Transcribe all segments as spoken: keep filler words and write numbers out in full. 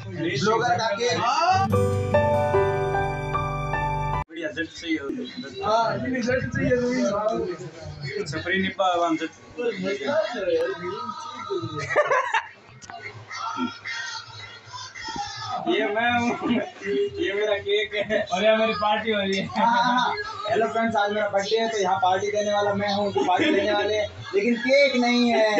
Blogger का cake बढ़िया जट चाहिए हां इतनी जट चाहिए तो छपरी निपा वन जट ये मैं हूँ, ये मेरा केक है और ये मेरी पार्टी हो रही है। हेलो फ्रेंड्स, आज मेरा बर्थडे है तो यहाँ पार्टी देने वाला मैं हूँ, तो पार्टी देने वाले हैं लेकिन केक नहीं है।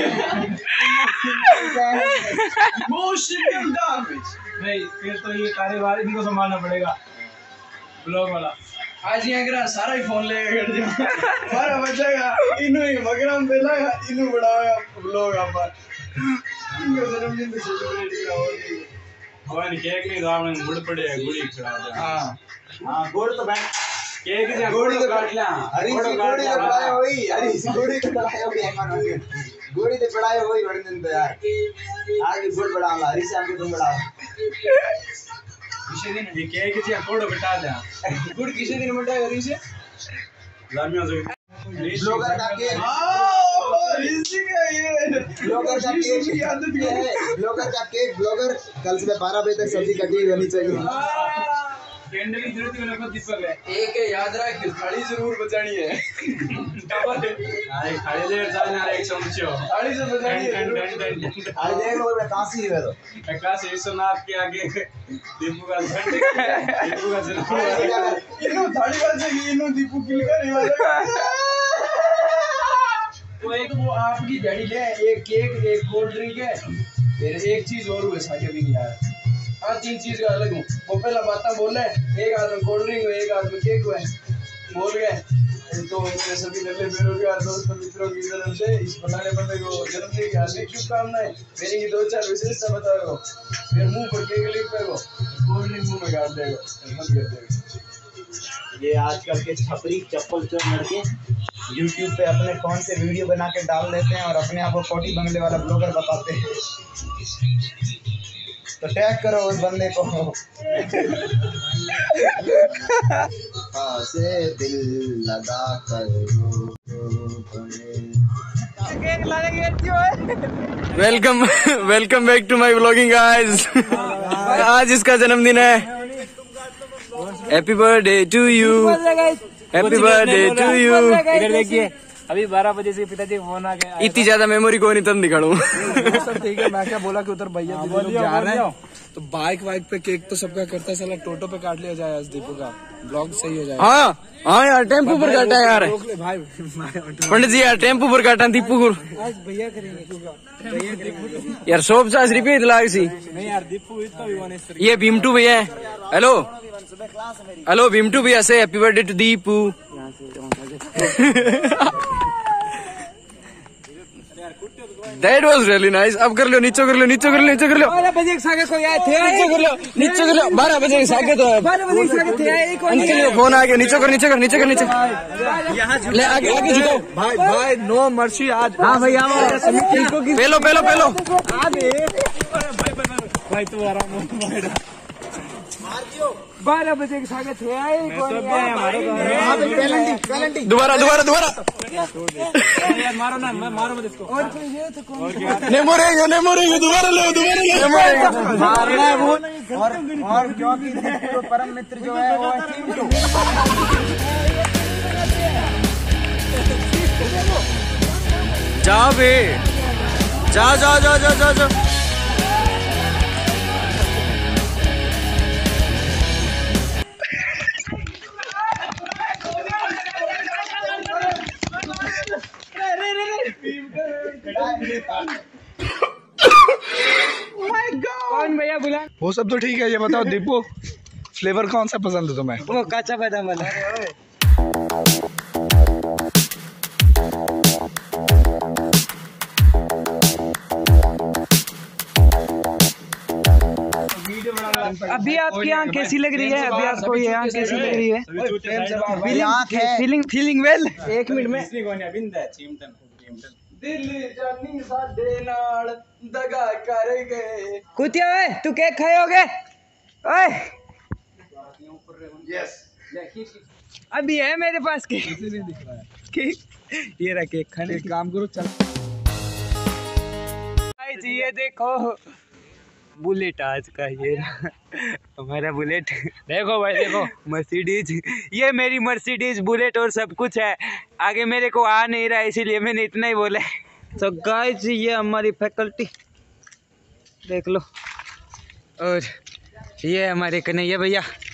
नहीं फिर तो ये कार्यभार इनको संभालना पड़ेगा, ब्लॉग वाला। आज यहाँ करा सारा ही फोन लेगा कर दिया सारा बचेगा इन्हों ही मगराम बेलागा इन्हों बढ़ाया ब्लॉग आप इनको जन्मदिन पे सेलिब्रेट किया और और केक नहीं तो आपने गुड़ पड़े है, गुड़ी खिला दे। हां हां गुड़ तो बैठ केक से गुड़ी तो काट लिया। अरे गुड़ी तो पड़ाया होई, अरे गुड़ी तो पड़ाया होई मन हो गुड़ी तो पड़ाया होई बड़े दिन तो यार आगे गुड़ बढ़ाला हरी शाम के तुम बढ़ाओ किसी दिन ये केक से फोटो बिठा दे। गुड़ किसी दिन मंडा हरी से लामिया से ब्लॉगर का केक इसी का ये ब्लॉगर का केक की आदत है। ब्लॉगर का केक ब्लॉगर कल सुबह बारह बजे तक सब्जी कटी होनी चाहिए। कैंडल की जरूरत है ना, दीपक है एक है याद रख थाली जरूर बचानी है। अरे खाली ले जाना रे एक चमचो थाली से बचानी है। आज देख लो मैं काशी है तो काशी विश्वनाथ के आगे दीपू का घंटे दीपू का जन्म इनो थाली वाले से इनो दीपू किल कर वाला तो एक वो आपकी डैडी ले एक केक एक कोल्ड ड्रिंक है फिर एक चीज और हुए साके भी नहीं यार। हाँ तीन चीज का अलग हूँ। वो पहला बातें बोल रहे एक आदमी कोल्ड ड्रिंक हुए एक आदमी केक हुए बोल गए तो मेरे सभी नल्ले बेरोजगार दोस्त मित्रों की तरफ से इस बनाने बंदे को जन्मदिन की हार्दिक शुभकामनाएं। मेरी की दो चार विशेषता बताओ फिर मुंह पर केक लिख पेगो कोल्ड ड्रिंक मुंह में गाड़ देगा बंद कर देगा। ये आजकल के छपरी चप्पल चोर लड़के YouTube पे अपने फोन से वीडियो बना के डाल देते हैं और अपने आप को कोटी बंगले वाला ब्लॉगर बताते हैं। तो टैग करो उस बंदे को। से दिल लगा कर welcome welcome back to my vlogging guys. आज इसका जन्मदिन है। Happy birthday to you, happy birthday to you. इधर देखिए अभी बारह बजे से पिताजी फोन आ गया। इतनी ज्यादा मेमोरी को नहीं तब दिखाऊं। सब ठीक है। मैं क्या बोला कि उधर भैया लोग जा रहे हैं तो बाइक वाइक पे केक तो सबका करता है, साला टोटो पे काट लिया जाए आज दीपू का ब्लॉग सही हो जाए। हाँ हाँ यार टेम्पो पर काटा है यार भाई पंडित जी यार टेम्पो पर काटा दीपू को भैया करेंगे यार सौ पचास रुपये दिला सी। नहीं यार दीपू इतना भी ये भीमटू भैया है। हेलो हेलो भीमटू भैया से happy birthday to Deepu. That was really nice. अब कर लो नीचे कर लो नीचे कर लो नीचे कर लो बारह बजे के सागे कोई आए थे नीचे कर लो नीचे कर लो बारह बजे के सागे तो है बारह बजे के सागे थे एक और अंकल का फोन आ गया। नीचे कर नीचे कर नीचे कर नीचे ले आगे आगे झुकाओ भाई भाई नो मर्सी आज। हाँ भैया पहलो पहलो पहलो भाई तू आराम बारह बजे के सागे थे दोबारा दोबारा दोबारा मारो ना मारो मत इसको। और कोई ये तो कौन नहीं मोरेंगे नहीं मोरेंगे दोबारा लो दोबारा लो मारना है वो। और और क्योंकि तो परम मित्र जो है वो है चिंटू। जा बे जा जा जा जा जा जा कौन भैया बुला। वो सब तो ठीक है, ये बताओ दीपू फ्लेवर कौन सा पसंद है तुम्हें? वो कच्चा बादाम वाला। अभी आपकी आँख कैसी लग रही है? अभी आपको ये आँख कैसी लग रही है? Feeling feeling well. एक मिनट में दिल जानी साडे नाल दगा कर गए। कुतिया ओए तू केक खाओगे? ओए यस अभी है मेरे पास केक। नहीं दिख रहा है केक ये रहा केक खाने। एक काम करो चल भाई जी ये देखो बुलेट आज का ये हमारा बुलेट। देखो भाई देखो, मर्सिडीज, ये मेरी मर्सिडीज बुलेट और सब कुछ है। आगे मेरे को आ नहीं रहा इसीलिए मैंने इतना ही बोला। तो गाइस ये हमारी फैकल्टी देख लो, और ये हमारे कन्हैया भैया।